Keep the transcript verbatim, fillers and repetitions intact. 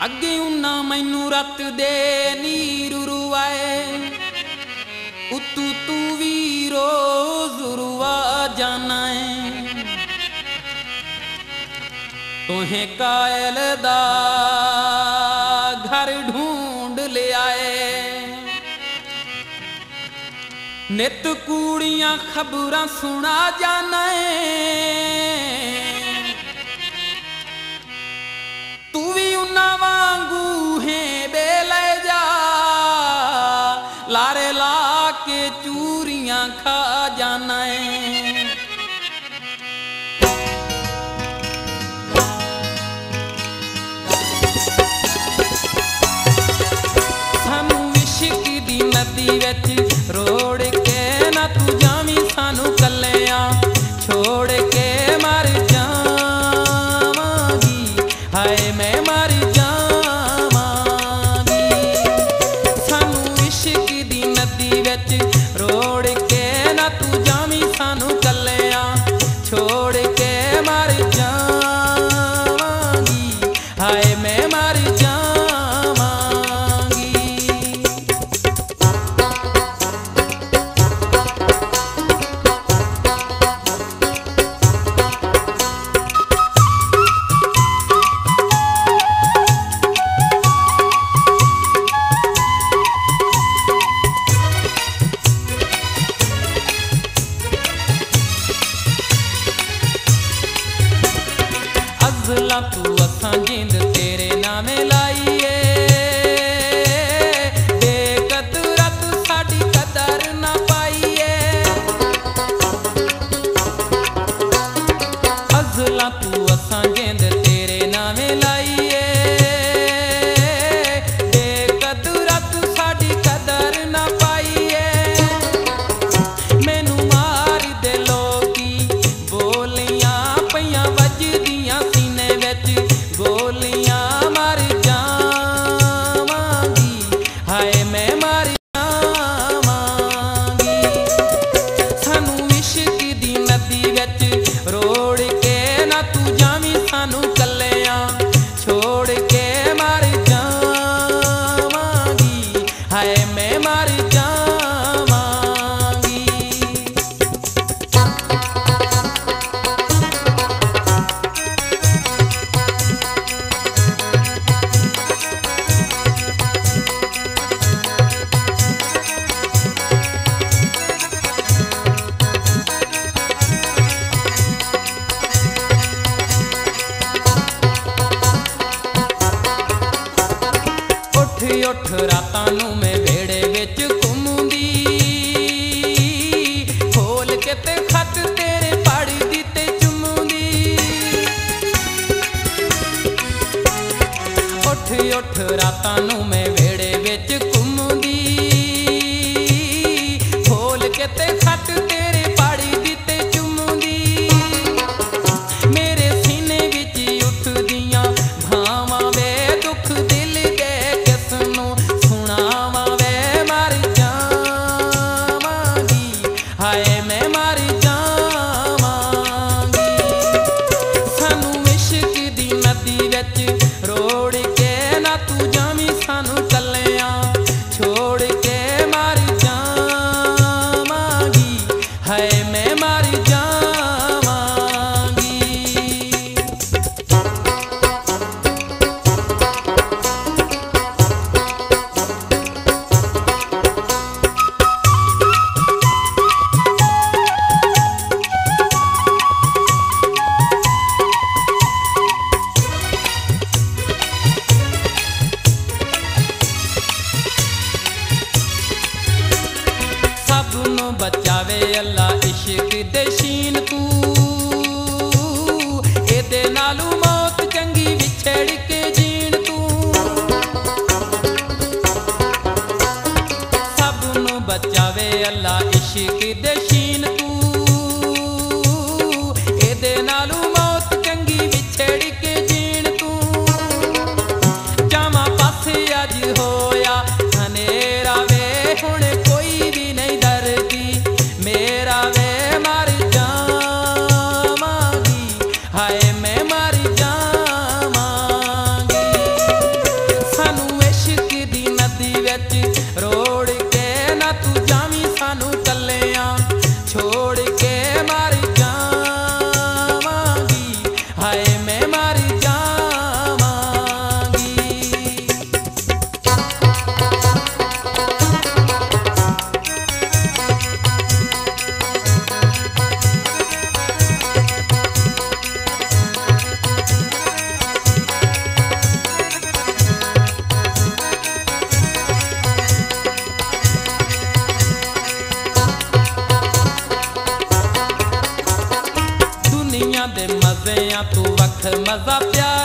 अगे उन्ना मैनू रत दे नीर रुआए, उतू तू भी रोज रुआ जाना है। तुहें कायल दा घर ढूंढ ले आए, नित कूड़ियां खबरां सुना जाना है। तू भी उन्ना वांगू है बेले जा, लारे ला के चूरियां खा जाना है। सानू इश्क दी नदी विच रोड़ के ना तू जावी, सानू कल्लियां छोड़ के मर जावांगी, हाय मैं मर जावांगी। सानू इश्क दी नदी विच रोड़ के ना तू जावी, सानू कल्लियां छोड़ के मर जावांगी, हाय मैं मर जावांगी। अज़ला तू असां जिंद तेरे नामे लाईए, बेकदरा तू साडी कदर ना पाईए। अज़ला तू असां जिंद तेरे नामे लाईए, बेकदरा तू साडी कदर ना पाईए। मैनू मार दे लोकी बोलियां पईयां वजदियां सीने विच, गोलियां मर जावांगी, हाय मैं मर जावांगी। सानू इश्क दी नदी विच रोड़ के ना तू जावी, सानू कल्लियां छोड़ के मर जावांगी, हाय मैं मर जावांगी। उठ उठ रातां नूं मैं वेड़े विच घुमदी, खोल के ते खत तेरे पढ़दी ते चुमदी। उठ उठ रातां नूं मैं वेड़े विच घुमदी, खोल के ते खत तेरे पढ़दी ते चुमदी। मेरे सीने विच उठदियां भावां वे दुख दिल दे किसनूं सुणावां वे, मर जावांगी, हाय मैं मर जावांगी। सानू इश्क दी नदी विच रोड़ के ना तू जावी, सानू कल्लियां छोड़ के मर जावांगी, हाय मैं मर जावांगी। सबनों बचावे अल्लाह इश्क दे शीन तू, एदे नालू मौत चंगी विछड़ के जीण तू। सबनों बचावे अल्लाह इश्क दे शीन तू, एदे नालू मौत चंगी विछड़ के जीण तू। जावां पासे अज होया हनेरा वे, हुण कोई भी नहीं डरदी मेरा वे, मर जावांगी, हाय मैं मर जावांगी। तू वख मजा प्यार